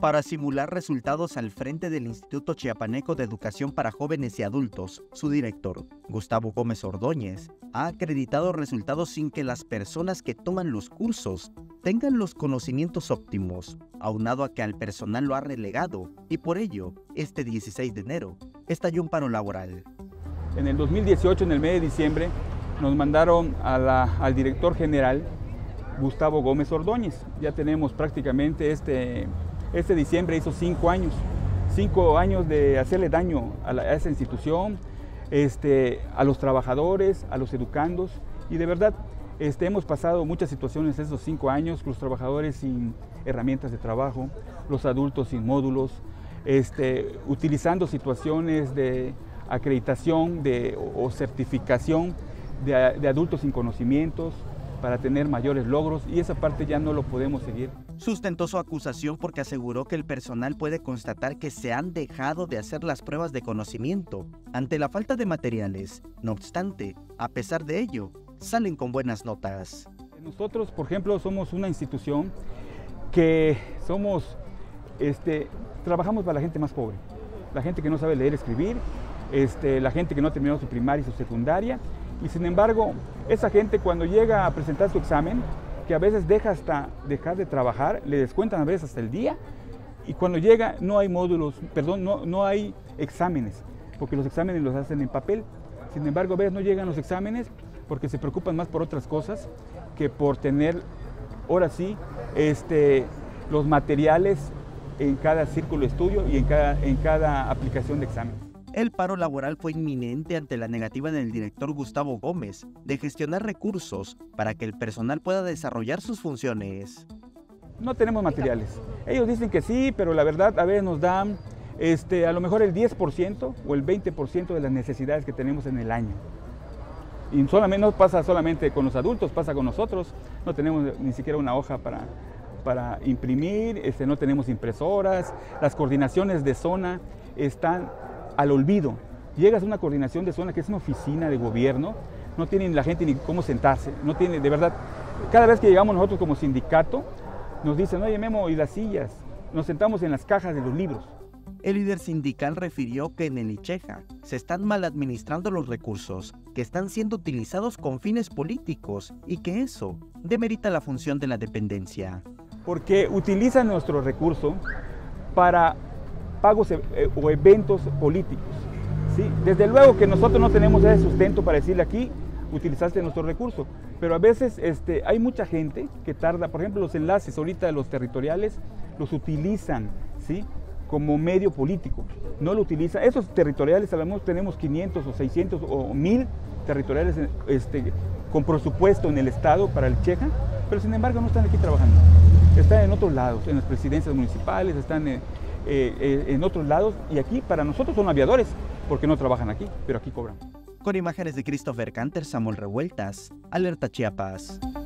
Para simular resultados al frente del Instituto Chiapaneco de Educación para Jóvenes y Adultos, su director, Gustavo Gómez Ordóñez, ha acreditado resultados sin que las personas que toman los cursos tengan los conocimientos óptimos, aunado a que al personal lo ha relegado, y por ello, este 16 de enero, estalló un paro laboral. En el 2018, en el mes de diciembre, nos mandaron al director general, Gustavo Gómez Ordóñez. Ya tenemos prácticamente este diciembre hizo 5 años. 5 años de hacerle daño a esa institución, a los trabajadores, a los educandos, y de verdad hemos pasado muchas situaciones esos 5 años, los trabajadores sin herramientas de trabajo, los adultos sin módulos, utilizando situaciones de acreditación o certificación de adultos sin conocimientos para tener mayores logros, y esa parte ya no lo podemos seguir. Sustentó su acusación porque aseguró que el personal puede constatar que se han dejado de hacer las pruebas de conocimiento ante la falta de materiales. No obstante, a pesar de ello, salen con buenas notas. Nosotros, por ejemplo, somos una institución que trabajamos para la gente más pobre, la gente que no sabe leer y escribir, la gente que no ha terminado su primaria y su secundaria, y sin embargo, esa gente cuando llega a presentar su examen, que a veces deja hasta dejar de trabajar, le descuentan a veces hasta el día, y cuando llega no hay módulos, no hay exámenes, porque los exámenes los hacen en papel. Sin embargo, a veces no llegan los exámenes porque se preocupan más por otras cosas que por tener, ahora sí, los materiales en cada círculo de estudio y en cada aplicación de examen. El paro laboral fue inminente ante la negativa del director Gustavo Gómez de gestionar recursos para que el personal pueda desarrollar sus funciones. No tenemos materiales. Ellos dicen que sí, pero la verdad a veces nos dan a lo mejor el 10% o el 20% de las necesidades que tenemos en el año. Y no pasa solamente con los adultos, pasa con nosotros. No tenemos ni siquiera una hoja para imprimir, no tenemos impresoras, las coordinaciones de zona están al olvido. Llegas a una coordinación de zona que es una oficina de gobierno, no tiene la gente ni cómo sentarse, no tiene, de verdad, cada vez que llegamos nosotros como sindicato, nos dicen, oye Memo, ¿y las sillas? Nos sentamos en las cajas de los libros. El líder sindical refirió que en el ICHEJA se están mal administrando los recursos, que están siendo utilizados con fines políticos y que eso demerita la función de la dependencia. Porque utilizan nuestro recurso para pagos o eventos políticos, ¿sí? Desde luego que nosotros no tenemos ese sustento para decirle aquí, utilizaste nuestro recurso, pero a veces hay mucha gente que tarda, por ejemplo, los enlaces ahorita los territoriales los utilizan, ¿sí?, como medio político, no lo utilizan, esos territoriales a lo mejor tenemos 500 o 600 o 1000 territoriales con presupuesto en el estado para el ICHEJA, pero sin embargo no están aquí trabajando, están en otros lados, en las presidencias municipales, están en otros lados, y aquí para nosotros son aviadores, porque no trabajan aquí, pero aquí cobran. Con imágenes de Christopher Canter, Samuel Revueltas, Alerta Chiapas.